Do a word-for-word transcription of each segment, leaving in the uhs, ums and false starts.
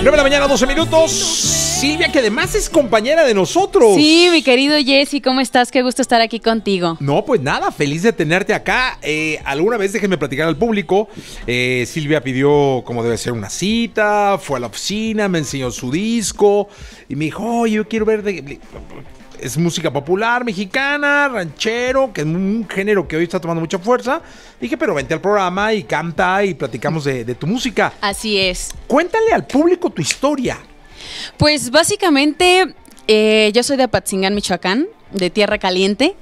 nueve de la mañana, doce minutos. Silvia, que además es compañera de nosotros. Sí, mi querido Jesse, ¿cómo estás? Qué gusto estar aquí contigo. No, pues nada, feliz de tenerte acá. Eh, alguna vez déjenme platicar al público. Eh, Silvia pidió como debe ser una cita, fue a la oficina, me enseñó su disco y me dijo, oh, yo quiero ver de... Es música popular, mexicana, ranchero, que es un género que hoy está tomando mucha fuerza. Dije, pero vente al programa y canta y platicamos de, de tu música. Así es. Cuéntale al público tu historia. Pues básicamente eh, yo soy de Apatzingán, Michoacán, de Tierra Caliente.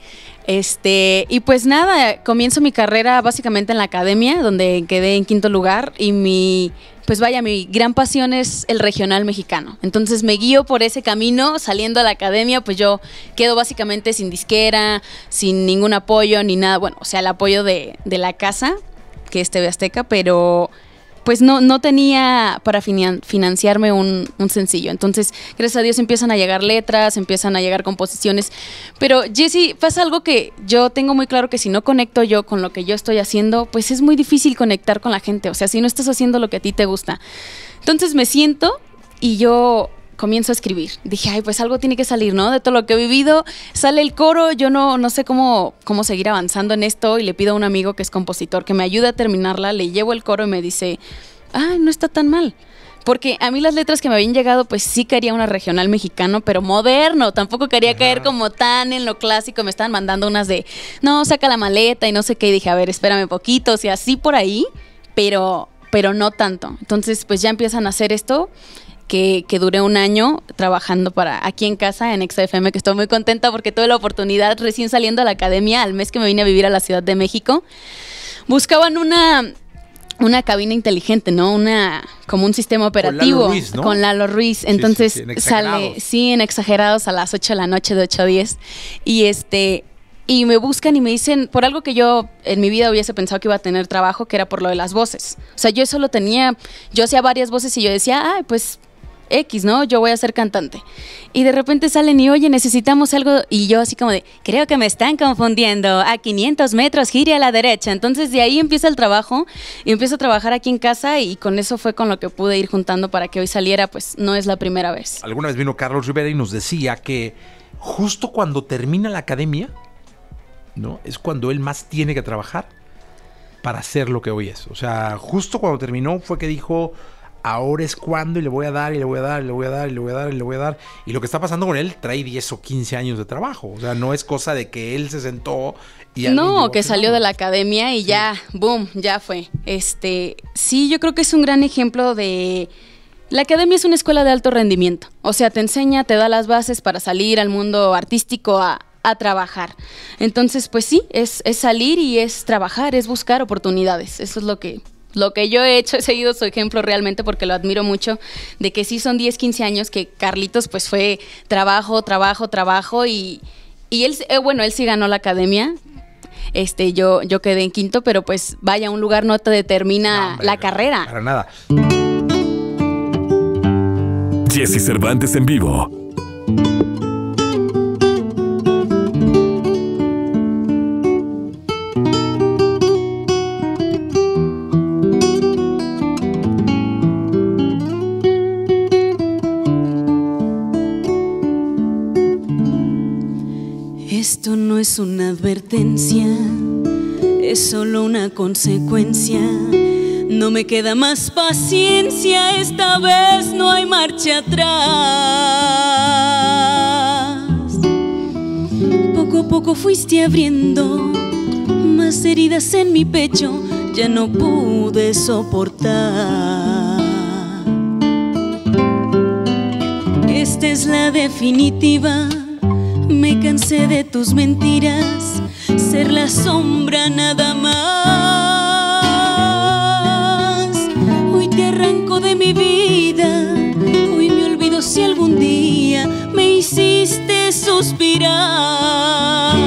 Este, y pues nada, comienzo mi carrera básicamente en la academia, donde quedé en quinto lugar y mi, pues vaya, mi gran pasión es el regional mexicano. Entonces me guío por ese camino, saliendo a la academia, pues yo quedo básicamente sin disquera, sin ningún apoyo ni nada, bueno, o sea, el apoyo de, de la casa, que es T V Azteca, pero... pues no, no tenía para financiarme un, un sencillo. Entonces, gracias a Dios empiezan a llegar letras, empiezan a llegar composiciones. Pero, Jessy, pasa algo que yo tengo muy claro, que si no conecto yo con lo que yo estoy haciendo, pues es muy difícil conectar con la gente. O sea, si no estás haciendo lo que a ti te gusta. Entonces me siento y yo comienzo a escribir. Dije, ay, pues algo tiene que salir, ¿no? De todo lo que he vivido, sale el coro, yo no, no sé cómo, cómo seguir avanzando en esto y le pido a un amigo que es compositor que me ayude a terminarla, le llevo el coro y me dice, ay, no está tan mal. Porque a mí las letras que me habían llegado, pues sí quería una regional mexicano, pero moderno, tampoco quería Ajá. caer como tan en lo clásico, me estaban mandando unas de, no, saca la maleta y no sé qué, y dije, a ver, espérame poquito, o sea, sí por ahí, pero, pero no tanto. Entonces, pues ya empiezan a hacer esto, Que, que duré un año trabajando para aquí en casa en Exa F M, que estoy muy contenta porque tuve la oportunidad recién saliendo a la academia, al mes que me vine a vivir a la Ciudad de México. Buscaban una, una cabina inteligente, ¿no? Una, como un sistema operativo. Con Lalo Ruiz, ¿no? Con Lalo Ruiz. Entonces sí, sí, sí, en sale, sí, en Exagerados a las ocho de la noche, de ocho a diez. Y este... Y me buscan y me dicen, por algo que yo en mi vida hubiese pensado que iba a tener trabajo, que era por lo de las voces. O sea, yo eso lo tenía, yo hacía varias voces y yo decía, ay, pues... X, ¿no? Yo voy a ser cantante. Y de repente salen y, oye, necesitamos algo. Y yo así como de, creo que me están confundiendo. A quinientos metros, gire a la derecha. Entonces de ahí empieza el trabajo. Y empiezo a trabajar aquí en casa. Y con eso fue con lo que pude ir juntando para que hoy saliera. Pues no es la primera vez. Alguna vez vino Carlos Rivera y nos decía que justo cuando termina la academia, ¿no? Es cuando él más tiene que trabajar para hacer lo que hoy es. O sea, justo cuando terminó fue que dijo... ahora es cuando y le voy a dar y le voy a dar y le voy a dar y le voy a dar y le voy a dar. Y lo que está pasando con él trae diez o quince años de trabajo. O sea, no es cosa de que él se sentó y... No, que salió de la academia y sí. ya, boom, ya fue. Este, sí, yo creo que es un gran ejemplo de... La academia es una escuela de alto rendimiento. O sea, te enseña, te da las bases para salir al mundo artístico a... a trabajar. Entonces, pues sí, es, es salir y es trabajar, es buscar oportunidades. Eso es lo que... Lo que yo he hecho, he seguido su ejemplo realmente porque lo admiro mucho, de que sí son diez, quince años que Carlitos pues fue trabajo, trabajo, trabajo y, y él, eh, bueno, él sí ganó la academia, este, yo, yo quedé en quinto, pero pues vaya, un lugar no te determina no, hombre, la carrera. Para nada. Jessy Cervantes en vivo. Esto no es una advertencia, es solo una consecuencia. No me queda más paciencia, esta vez no hay marcha atrás. Poco a poco fuiste abriendo más heridas en mi pecho, ya no pude soportar. Esta es la definitiva. Me cansé de tus mentiras, ser la sombra nada más. Hoy te arranco de mi vida, hoy me olvido si algún día me hiciste suspirar.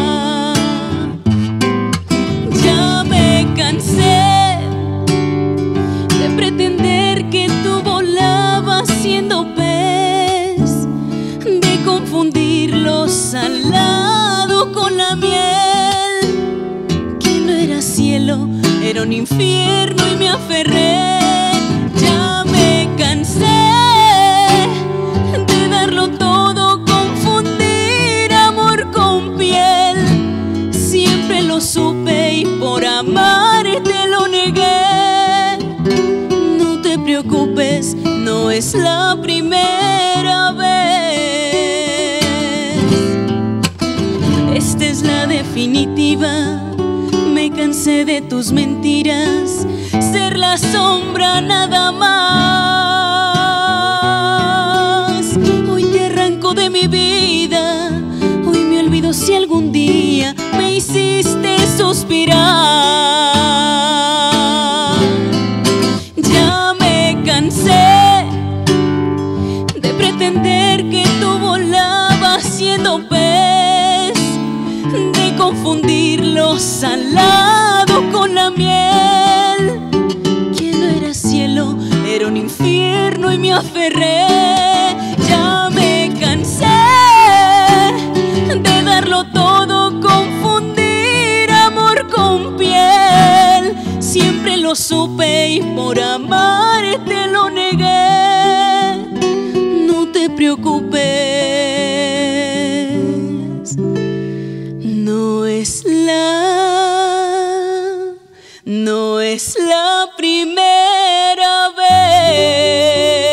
Ya me cansé de pretender que tú volabas siendo pez, de confundir lo salado con la miel, que no era cielo, era un infierno y me aferré. Ya me cansé lo supe y por amarte lo negué. No te preocupes, no es la primera vez. Esta es la definitiva. Me cansé de tus mentiras, ser la sombra nada más. Hoy te arranco de mi vida, hoy me olvido si algún día me hiciste suspirar. Ya me cansé de pretender que tú volabas siendo pez, de confundir lo salado con la miel. Que no era cielo, era un infierno y me aferré. Ya me cansé de darlo todo, confundir amor con piel. Siempre lo supe y por amarte lo negué. No te preocupes, no es la, no es la primera vez.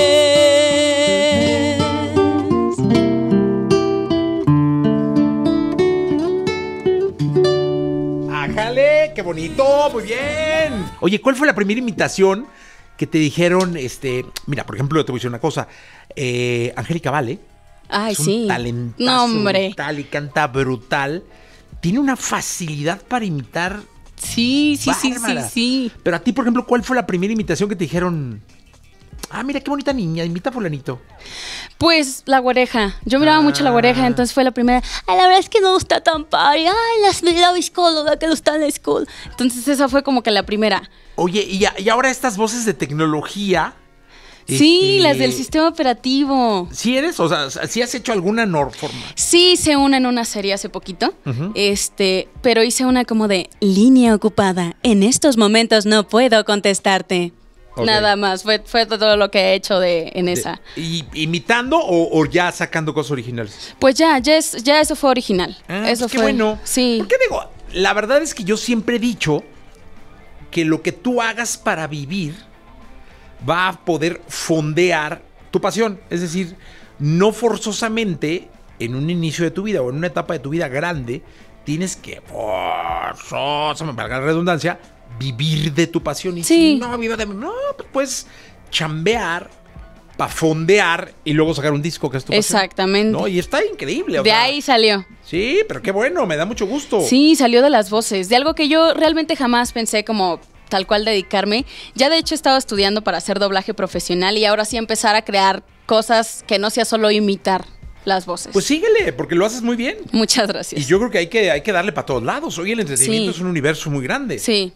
¡Ájale! ¡Qué bonito! ¡Muy bien! Oye, ¿cuál fue la primera imitación que te dijeron, este... Mira, por ejemplo, te voy a decir una cosa. Eh, Angélica Vale. Ay, es un sí. talentazo No, hombre. brutal y canta brutal. Tiene una facilidad para imitar. Sí, sí, sí, sí, bárbara. sí. Pero a ti, por ejemplo, ¿cuál fue la primera imitación que te dijeron? Ah, mira qué bonita niña, imita a fulanito. Pues La Güereja. Yo miraba Ah. mucho La Güereja, entonces fue la primera. Ay, la verdad es que no está tan padre. Ay, las, la psicóloga que no está en la school. Entonces esa fue como que la primera. Oye, y, a- y ahora estas voces de tecnología. Sí, este, las del sistema operativo. ¿Sí eres? O sea, ¿sí has hecho alguna norforma? Sí, hice una en una serie hace poquito. Ujú. Este, pero hice una como de línea ocupada. En estos momentos no puedo contestarte. Ok. Nada más. Fue, fue todo lo que he hecho de, en esa. De- ¿Y imitando o, o ya sacando cosas originales? Pues ya, ya, es, ya eso fue original. Ah, eso pues qué fue. bueno. Sí. Porque digo, la verdad es que yo siempre he dicho que lo que tú hagas para vivir va a poder fondear tu pasión. Es decir, no forzosamente en un inicio de tu vida o en una etapa de tu vida grande tienes que, forzosa, me valga la redundancia, vivir de tu pasión. Y Sí. si no, vivo de... No, pues puedes chambear para fondear y luego sacar un disco que es tu pasión. Exactamente. No, y está increíble. o De sea, ahí salió. Sí, pero qué bueno, me da mucho gusto. Sí, salió de las voces, de algo que yo realmente jamás pensé como tal cual dedicarme. Ya de hecho he estado estudiando para hacer doblaje profesional y ahora sí empezar a crear cosas que no sea solo imitar las voces. Pues síguele, porque lo haces muy bien. Muchas gracias. Y yo creo que hay que, hay que darle para todos lados. Hoy el entretenimiento Sí. es un universo muy grande. Sí.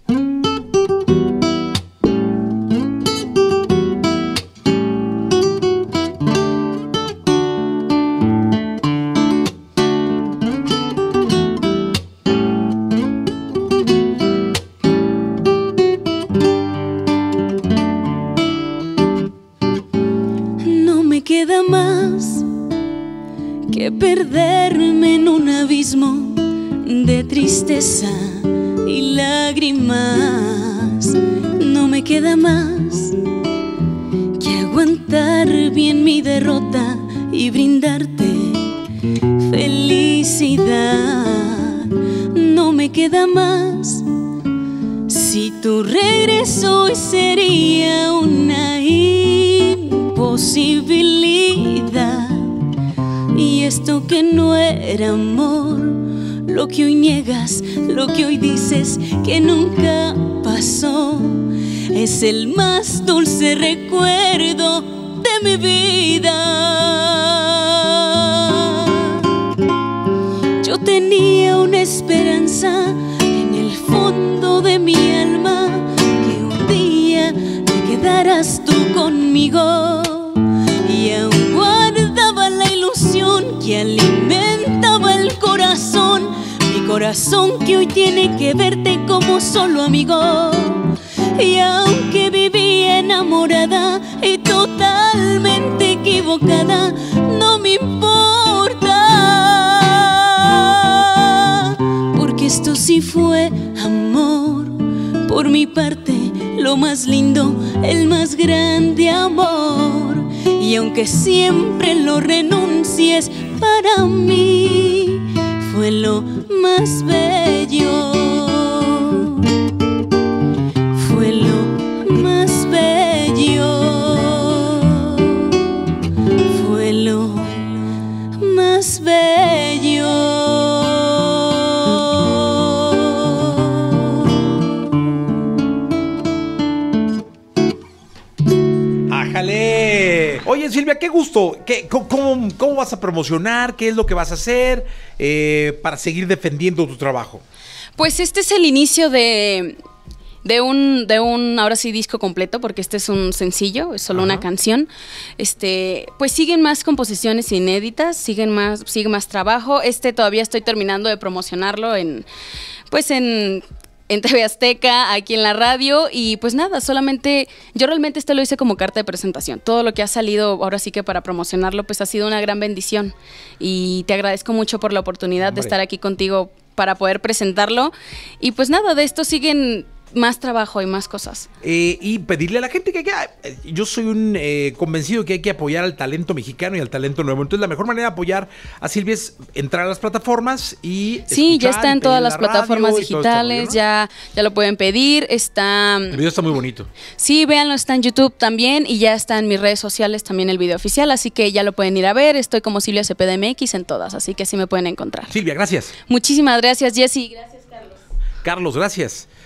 No me queda más que perderme en un abismo de tristeza y lágrimas. No me queda más que aguantar bien mi derrota y brindarte felicidad. No me queda más. Si tu regreso hoy sería una imposibilidad, y esto que no era amor, lo que hoy niegas, lo que hoy dices que nunca pasó, es el más dulce recuerdo de mi vida. Yo tenía una esperanza en el fondo de mi alma, que un día te quedarás tú conmigo, y aún guardaba la ilusión que alimentaba el corazón, mi corazón que hoy tiene que verte como solo amigo. Y aunque vivía enamorada y totalmente equivocada, no me importa, porque esto sí fue amor. Por mi parte, lo más lindo, el más grande amor. Y aunque siempre lo renuncies, para mí fue lo más bello. Fue lo más bello. Fue lo más bello. ¡Ájale! Oye, Silvia, qué gusto. ¿Qué, cómo, ¿Cómo vas a promocionar? ¿Qué es lo que vas a hacer eh, para seguir defendiendo tu trabajo? Pues este es el inicio de, de, un, de un, ahora sí, disco completo, porque este es un sencillo, es solo Ajá. una canción. Este, pues siguen más composiciones inéditas, siguen más, sigue más trabajo. Este todavía estoy terminando de promocionarlo en, pues en... en T V Azteca, aquí en la radio, y pues nada, solamente, yo realmente esto lo hice como carta de presentación. Todo lo que ha salido ahora sí que para promocionarlo, pues ha sido una gran bendición, y te agradezco mucho por la oportunidad Hombre. de estar aquí contigo para poder presentarlo, y pues nada, de esto siguen más trabajo y más cosas. Eh, y pedirle a la gente que, que yo soy un eh, convencido que hay que apoyar al talento mexicano y al talento nuevo. Entonces la mejor manera de apoyar a Silvia es entrar a las plataformas y sí, ya está en todas las plataformas digitales, rollo, ¿no? ya, ya lo pueden pedir. Está. El video está muy bonito. Sí, véanlo, está en YouTube también y ya está en mis redes sociales también el video oficial, así que ya lo pueden ir a ver. Estoy como Silvia Cepeda M X en todas, así que sí me pueden encontrar. Silvia, gracias. Muchísimas gracias, Jessy. Gracias, Carlos. Carlos, gracias.